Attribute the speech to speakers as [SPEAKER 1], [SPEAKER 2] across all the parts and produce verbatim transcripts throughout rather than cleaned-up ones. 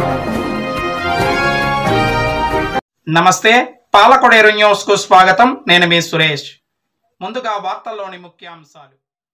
[SPEAKER 1] నమస్తే, పాలకొడేరు న్యూస్ కు స్వాగతం. నేను మీ సురేష్. ముందుగా వార్తల్లోని ముఖ్యాంశాలు.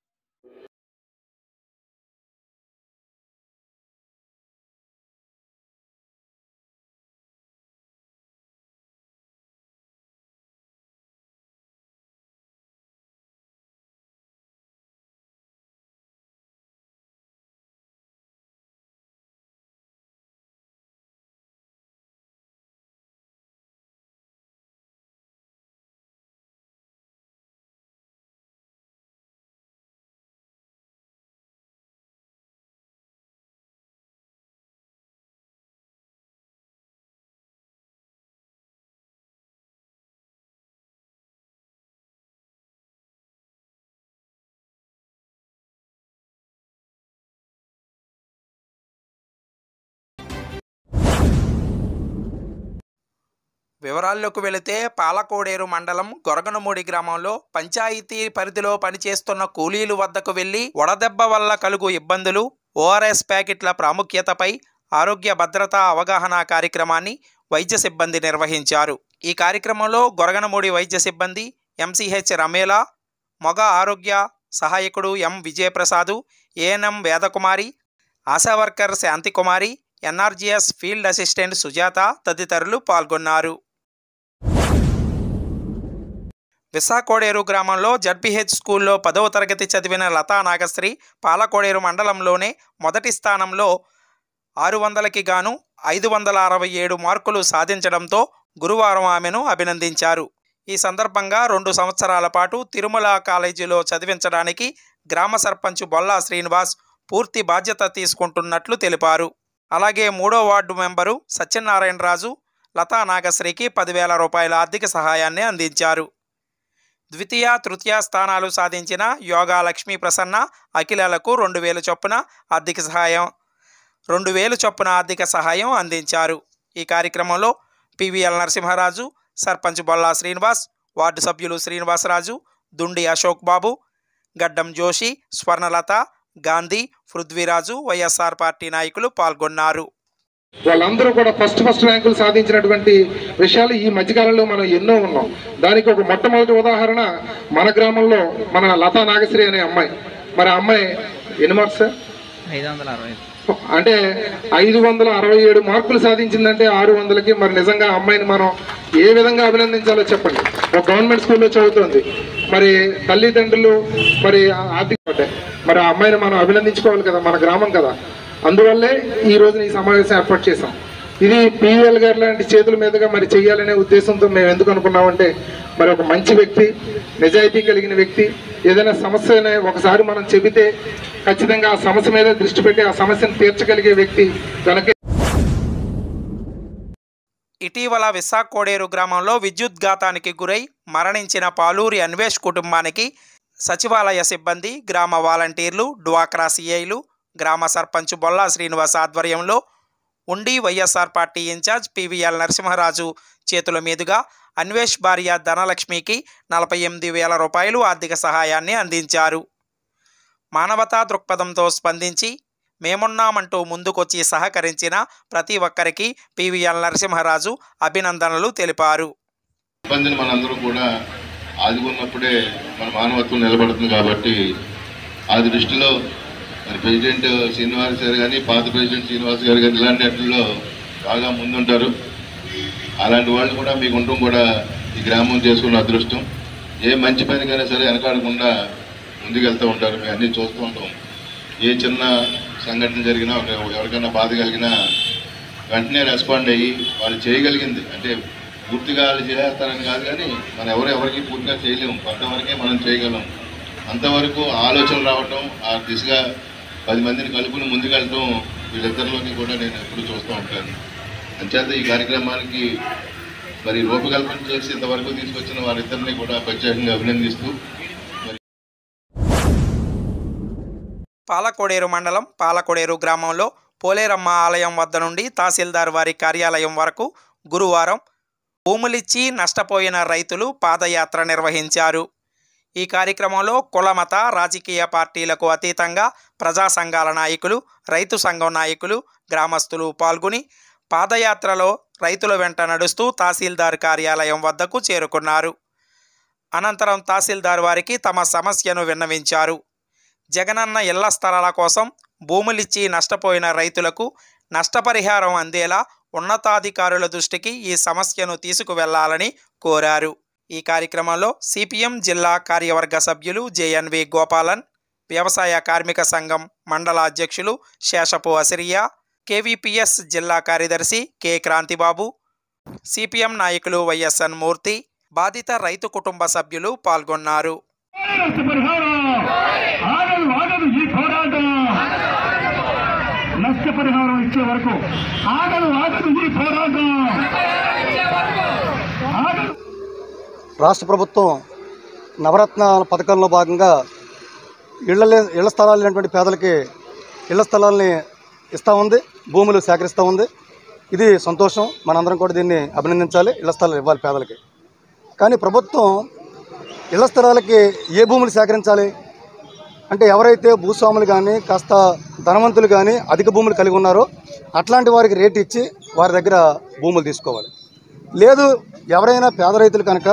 [SPEAKER 1] వివరాల్లోకి వెళితే పాలకోడేరు మండలం గొరగనమూడి గ్రామంలో పంచాయతీ పరిధిలో పనిచేస్తున్న కూలీలు వద్దకు వెళ్లి వడదెబ్బ వల్ల కలుగు ఇబ్బందులు, ఓఆర్ఎస్ ప్యాకెట్ల ప్రాముఖ్యతపై ఆరోగ్య భద్రతా అవగాహన కార్యక్రమాన్ని వైద్య సిబ్బంది నిర్వహించారు. ఈ కార్యక్రమంలో గొరగనమూడి వైద్య సిబ్బంది ఎంసీహెచ్ రమేలా, మొగ ఆరోగ్య సహాయకుడు M Vijayaprasad, ANM Vedakumari, ASHA worker Shantikumari, NRGS field assistant Sujatha తదితరులు పాల్గొన్నారు. విశాకోడేరు గ్రామంలో జడ్పీహెచ్ స్కూల్లో పదవ తరగతి చదివిన లతా నాగశ్రీ పాలకోడేరు మండలంలోనే మొదటి స్థానంలో ఆరు వందలకి గాను ఐదు వందల అరవై ఏడు మార్కులు సాధించడంతో గురువారం ఆమెను అభినందించారు. ఈ సందర్భంగా రెండు సంవత్సరాల పాటు తిరుమల కాలేజీలో చదివించడానికి గ్రామ సర్పంచ్ బొల్లా శ్రీనివాస్ పూర్తి బాధ్యత తీసుకుంటున్నట్లు తెలిపారు. అలాగే మూడో వార్డు మెంబరు సత్యనారాయణరాజు లతా నాగశ్రీకి పదివేల రూపాయల ఆర్థిక సహాయాన్ని అందించారు. ద్వితీయ తృతీయ స్థానాలు సాధించిన యోగా లక్ష్మీ ప్రసన్న అఖిలలకు రెండు వేలు చొప్పున ఆర్థిక సహాయం రెండు వేలు చొప్పున ఆర్థిక సహాయం అందించారు. ఈ కార్యక్రమంలో పివిఎల్ నరసింహరాజు, సర్పంచ్ బొల్లా శ్రీనివాస్, వార్డు సభ్యులు శ్రీనివాసరాజు, దుండి అశోక్ బాబు, గడ్డం జోషి, స్వర్ణలత, గాంధీ, పృథ్వీరాజు, వైఎస్ఆర్ పార్టీ నాయకులు పాల్గొన్నారు.
[SPEAKER 2] వాళ్ళందరూ కూడా ఫస్ట్ ఫస్ట్ ర్యాంకులు సాధించినటువంటి విషయాలు ఈ మధ్యకాలంలో మనం ఎన్నో ఉన్నాం. దానికి ఒక మొట్టమొదటి ఉదాహరణ మన గ్రామంలో మన లతా నాగశ్రీ అనే అమ్మాయి. మరి ఆ అమ్మాయి ఎన్ని మార్క్స్ సార్?
[SPEAKER 3] ఐదు వందల అరవై
[SPEAKER 2] అంటే ఐదు వందల అరవై ఏడు మార్కులు సాధించిందంటే ఆరు వందలకి. మరి నిజంగా అమ్మాయిని మనం ఏ విధంగా అభినందించాలో చెప్పండి. ఒక గవర్నమెంట్ స్కూల్లో చదువుతుంది, మరి తల్లిదండ్రులు మరి ఆర్థిక పడ్డాయి. మరి ఆ అమ్మాయిని మనం అభినందించుకోవాలి కదా, మన గ్రామం కదా. అందువల్లే ఈ రోజున ఈ సమావేశం ఏర్పాటు చేశాం. ఇది పివిఎల్ గారు లాంటి చేతుల మీదుగా మరి చేయాలనే ఉద్దేశంతో మేము ఎందుకు అనుకున్నామంటే, మరి ఒక మంచి వ్యక్తి, నిజాయితీ కలిగిన వ్యక్తి, ఏదైనా సమస్యనే ఒకసారి మనం చెబితే ఖచ్చితంగా ఆ సమస్య మీద దృష్టి పెట్టి ఆ సమస్యను తీర్చగలిగే వ్యక్తి కనుక.
[SPEAKER 1] ఇటీవల విశాకోడేరు గ్రామంలో విద్యుద్ఘాతానికి గురై మరణించిన పాలూరి అన్వేష్ కుటుంబానికి సచివాలయ సిబ్బంది, గ్రామ వాలంటీర్లు, డ్వాక్రా సిఐలు, గ్రామ సర్పంచ్ బొల్లా శ్రీనివాస్ ఆధ్వర్యంలో ఉండి YSR party incharge PVL Narasimharaju చేతుల మీదుగా అన్వేష్ భార్య ధనలక్ష్మికి నలభై ఎనిమిది వేల రూపాయలు ఆర్థిక సహాయాన్ని అందించారు. మానవతా దృక్పథంతో స్పందించి మేమున్నామంటూ ముందుకొచ్చి సహకరించిన ప్రతి ఒక్కరికి పివిఎల్ నరసింహరాజు అభినందనలు తెలిపారు.
[SPEAKER 4] ఇబ్బందిని మనందరూ కూడా ఆదుకున్నప్పుడే మన మానవత్వం నిలబడుతుంది. కాబట్టి ఆ దృష్టిలో మరి ప్రెసిడెంట్ శ్రీనివాస్ గారు కానీ, పాత ప్రెసిడెంట్ శ్రీనివాస్ గారు కానీ ఇలాంటి వాటిల్లో బాగా ముందుంటారు. అలాంటి వాళ్ళు కూడా మీకు ఉండడం కూడా ఈ గ్రామం చేసుకున్న అదృష్టం. ఏ మంచి పనికైనా సరే వెనకాడకుండా ముందుకెళ్తూ ఉంటారు. మేము అన్నీ చూస్తూ ఉంటాం. ఏ చిన్న సంఘటన జరిగినా, ఎవరికైనా బాధ కలిగినా వెంటనే రెస్పాండ్ అయ్యి వాళ్ళు చేయగలిగింది, అంటే పూర్తిగా వాళ్ళు చేస్తారని కాదు, కానీ మనం ఎవరు ఎవరికి పూర్తిగా చేయలేము, కొంతవరకే మనం చేయగలం. అంతవరకు ఆలోచన రావటం, ఆ దిశగా పది మందిని కలుపుని ముందుకెళ్ళటం వీళ్ళిద్దరిలోని కూడా నేను ఎప్పుడు చూస్తూ ఉంటాను. అంచేత ఈ కార్యక్రమానికి మరి రూపకల్పన చేసి ఇంతవరకు తీసుకొచ్చిన వారిద్దరిని కూడా ప్రత్యేకంగా అభినందిస్తూ,
[SPEAKER 1] పాలకోడేరు మండలం పాలకోడేరు గ్రామంలో పోలేరమ్మ ఆలయం వద్ద నుండి తహసీల్దార్ వారి కార్యాలయం వరకు గురువారం భూములిచ్చి నష్టపోయిన రైతులు పాదయాత్ర నిర్వహించారు. ఈ కార్యక్రమంలో కులమత రాజకీయ పార్టీలకు అతీతంగా ప్రజా సంఘాల నాయకులు, రైతు సంఘం నాయకులు, గ్రామస్తులు పాల్గొని పాదయాత్రలో రైతుల వెంట నడుస్తూ తహసీల్దార్ కార్యాలయం వద్దకు చేరుకున్నారు. అనంతరం తహసీల్దార్ వారికి తమ సమస్యను విన్నవించారు. జగనన్న ఇళ్ల స్థలాల కోసం భూములిచ్చి నష్టపోయిన రైతులకు నష్టపరిహారం అందేలా ఉన్నతాధికారుల దృష్టికి ఈ సమస్యను తీసుకువెళ్లాలని కోరారు. ఈ కార్యక్రమంలో సిపిఎం జిల్లా కార్యవర్గ సభ్యులు జేఎన్వి గోపాలన్, వ్యవసాయ కార్మిక సంఘం మండల అధ్యక్షులు శేషపు అసిరియా, కేవీపీఎస్ జిల్లా కార్యదర్శి కె క్రాంతిబాబు, సిపిఎం నాయకులు వైఎస్ఎన్ మూర్తి, బాధిత రైతు కుటుంబ సభ్యులు పాల్గొన్నారు.
[SPEAKER 3] నష్టపరిహారం ఇచ్చే వరకు ఆగదు ఆగదు ఈ పోరాటం.
[SPEAKER 5] రాష్ట్ర ప్రభుత్వం నవరత్నాల పథకంలో భాగంగా ఇళ్ల ఇళ్ల స్థలాలు లేనటువంటి పేదలకి ఇళ్ల స్థలాలని ఇస్తూ ఉంది, భూములు సేకరిస్తూ ఉంది. ఇది సంతోషం, మనందరం కూడా దీన్ని అభినందించాలి. ఇళ్ల స్థలాలు ఇవ్వాలి పేదలకి. కానీ ప్రభుత్వం ఇళ్ల స్థలాలకి ఏ భూములు సేకరించాలి అంటే ఎవరైతే భూస్వాములు కానీ కాస్త ధనవంతులు కానీ అధిక భూములు కలిగి ఉన్నారో అట్లాంటి వారికి రేటు ఇచ్చి వారి దగ్గర భూములు తీసుకోవాలి. లేదు ఎవరైనా పేద రైతులు కనుక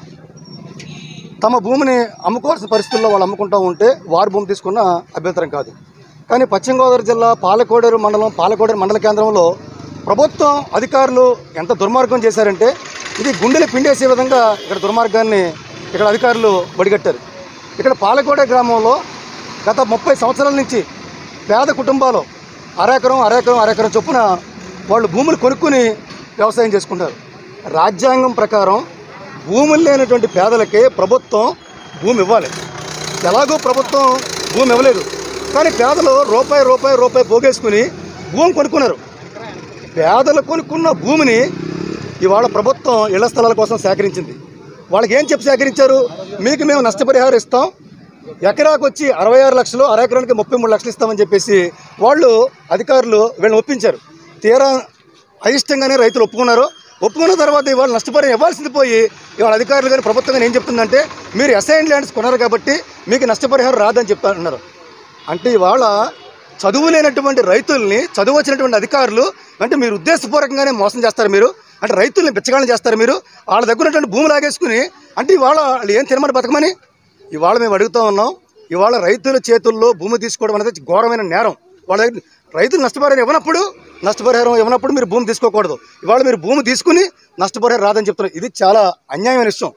[SPEAKER 5] తమ భూమిని అమ్ముకోవాల్సిన పరిస్థితుల్లో వాళ్ళు అమ్ముకుంటూ ఉంటే వారి భూమి తీసుకున్న అభ్యంతరం కాదు. కానీ పశ్చిమ గోదావరి జిల్లా పాలకోడేరు మండలం పాలకోడేరు మండల కేంద్రంలో ప్రభుత్వం అధికారులు ఎంత దుర్మార్గం చేశారంటే ఇది గుండెలు పిండేసే విధంగా ఇక్కడ దుర్మార్గాన్ని ఇక్కడ అధికారులు బడిగట్టారు. ఇక్కడ పాలకోడేరు గ్రామంలో గత ముప్పై సంవత్సరాల నుంచి పేద కుటుంబాలు అరెకరం అరెకరం అరెకరం చొప్పున వాళ్ళు భూములు కొనుక్కుని వ్యవసాయం చేసుకుంటారు. రాజ్యాంగం ప్రకారం భూములు లేనటువంటి పేదలకే ప్రభుత్వం భూమి ఇవ్వాలి. ఎలాగో ప్రభుత్వం భూమి ఇవ్వలేదు, కానీ పేదలు రూపాయి రూపాయి రూపాయి పోగేసుకుని భూమి కొనుక్కున్నారు. పేదలు కొనుక్కున్న భూమిని ఇవాళ ప్రభుత్వం ఇళ్ల స్థలాల కోసం సేకరించింది. వాళ్ళకి ఏం చెప్పి సేకరించారు? మీకు మేము నష్టపరిహారం ఇస్తాం, ఎకరాకు వచ్చి అరవై ఆరు లక్షలు అరెకరానికి ముప్పై మూడు లక్షలు ఇస్తామని చెప్పేసి వాళ్ళు అధికారులు వీళ్ళని ఒప్పించారు. తీరా అయిష్టంగానే రైతులు ఒప్పుకున్నారు. ఒప్పుకున్న తర్వాత ఇవాళ నష్టపరిహారం ఇవ్వాల్సింది పోయి ఇవాళ అధికారులు కానీ ప్రభుత్వం కానీ ఏం చెప్తుందంటే మీరు అసైన్ ల్యాండ్స్ కొన్నారు కాబట్టి మీకు నష్టపరిహారం రాదని చెప్తారన్నారు. అంటే ఇవాళ చదువు లేనటువంటి రైతుల్ని చదువు వచ్చినటువంటి అధికారులు అంటే మీరు ఉద్దేశపూర్వకంగానే మోసం చేస్తారు. మీరు అంటే రైతుల్ని బిచ్చగాళ్ళని చేస్తారు. మీరు వాళ్ళ దగ్గర ఉన్నటువంటి భూములు లాగేసుకుని అంటే ఇవాళ వాళ్ళు ఏం తినమని బతకమని ఇవాళ మేము అడుగుతూ ఉన్నాం. ఇవాళ రైతుల చేతుల్లో భూమి తీసుకోవడం అనేది ఘోరమైన నేరం. వాళ్ళ దగ్గర రైతులు నష్టపరిహారం ఇవ్వనప్పుడు నష్టపరిహారం ఇవ్వనప్పుడు మీరు భూమి తీసుకోకూడదు. ఇవాళ మీరు భూమి తీసుకుని నష్టపరిహారం రాదని చెప్తున్నారు. ఇది చాలా అన్యాయమైన విషయం.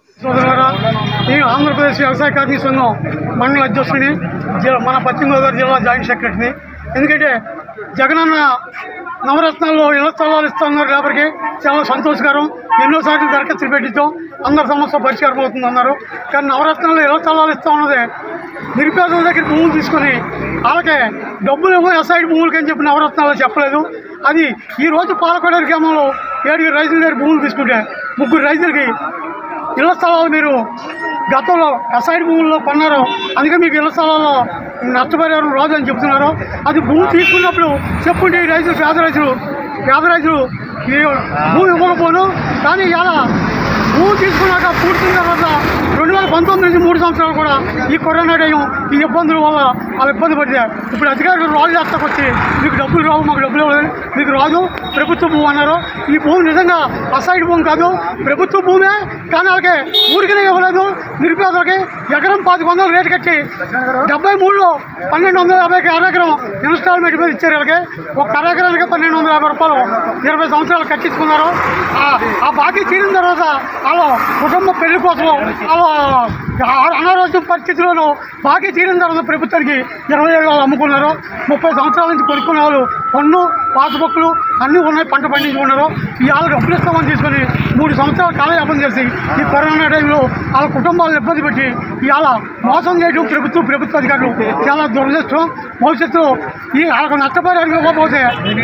[SPEAKER 3] నేను ఆంధ్రప్రదేశ్ వ్యవసాయ కార్మిక సంఘం మండల అధ్యక్షుడిని, మన పశ్చిమ గోదావరి జిల్లా జాయింట్ సెక్రటరీని. ఎందుకంటే జగనన్న నవరత్నాల్లో ఇళ్ల స్థలాలు ఇస్తున్నారు కాబట్టి చాలా సంతోషకరం. ఎన్నోసార్లు దరఖాస్తులు పెట్టించాం, అందరి సమస్య పరిష్కారం అవుతుంది అన్నారు. కానీ నవరత్నాల్లో ఇళ్ల స్థలాలు ఇస్తా ఉన్నదే నిరుపేదల దగ్గర భూములు తీసుకొని వాళ్ళకే డబ్బులు ఏమో ఎస్ఐడి భూములకి అని చెప్పి నవరత్నాల్లో చెప్పలేదు. అది ఈరోజు పాలకోడేరు గ్రామంలో ఏడుగురు రైతుల దగ్గర భూములు తీసుకుంటే ముగ్గురు రైతులకి ఇళ్ల స్థలాలు మీరు గతంలో ఎస్ఐడి భూముల్లో కొన్నారు, అందుకే మీకు ఇళ్ల స్థలాల్లో నష్టపరిహారం రాదు అని చెప్తున్నారు. అది భూమి తీసుకున్నప్పుడు చెప్పుంటే ఈ రైతులు పేద రైతులు పేద రైతులు ఈ భూమి ఇవ్వకపోను. కానీ ఇలా భూమి తీసుకున్నాక పూర్తిన తర్వాత రెండు వేల పంతొమ్మిది నుంచి మూడు సంవత్సరాలు కూడా ఈ కరోనా టైం ఈ ఇబ్బందుల వల్ల వాళ్ళు ఇబ్బంది పడితే ఇప్పుడు అధికారులు రాజు చేస్తాకు వచ్చి మీకు డబ్బులు రావు, మాకు డబ్బులు ఇవ్వలేదు, మీకు రాదు ప్రభుత్వ భూమి అన్నారు. ఈ భూమి నిజంగా అసైడ్ భూమి కాదు, ప్రభుత్వ భూమే. కానీ వాళ్ళకి ఊరికనే ఇవ్వలేదు. నిరుపేదలకి ఎకరం పాతిక వందలు రేటు కట్టి డెబ్బై మూడులో పన్నెండు వందల యాభైకి అరెకరం ఇన్స్టాల్మెంట్ మీద ఇచ్చారు. వాళ్ళకి ఒక అరెకరానికి పన్నెండు వందల యాభై రూపాయలు ఇరవై సంవత్సరాలు కట్టించుకున్నారు. ఆ బాకీ తీరిన తర్వాత వాళ్ళ కుటుంబ పెళ్లి కోసం వాళ్ళ అనారోగ్య పరిస్థితుల్లోనూ బాకీ తీరిన తర్వాత ప్రభుత్వానికి ఇరవై ఏళ్ళు వాళ్ళు అమ్ముకున్నారు. ముప్పై సంవత్సరాల నుంచి కొనుక్కున్న వాళ్ళు పన్ను పాస్బుక్లు అన్నీ ఉన్నాయి, పంట పండించుకున్నారు. ఇవాళ డబ్బులు ఇస్తామని తీసుకొని మూడు సంవత్సరాలు కాలయాపన చేసి ఈ కరోనా టైంలో వాళ్ళ కుటుంబాలను ఇబ్బంది పెట్టి ఇవాళ మోసం చేయడం ప్రభుత్వం ప్రభుత్వ అధికారులు చాలా దురదృష్టం. భవిష్యత్తులో ఈ వాళ్ళకు నష్టపరిహారం ఇవ్వకపోతే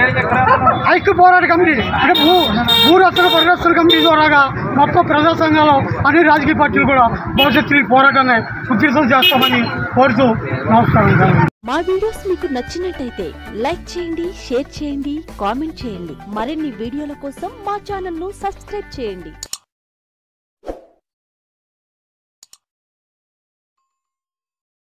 [SPEAKER 3] ఐక్య పోరాట కమిటీ అంటే భూ భూరక్షణ పరిరక్షణ కమిటీ ద్వారాగా మొత్తం ప్రజా సంఘాలు అన్ని రాజకీయ పార్టీలు కూడా భవిష్యత్తు ఈ పోరాటాన్ని ఉధృతం చేస్తామని కోరుతూ నమస్కారం.
[SPEAKER 6] మా వీడియోస్ మీకు నచ్చినట్టయితే లైక్ చేయండి, షేర్ చేయండి, కామెంట్ చేయండి. మరిన్ని వీడియోల కోసం మా ఛానల్ ను సబ్స్క్రైబ్ చేయండి.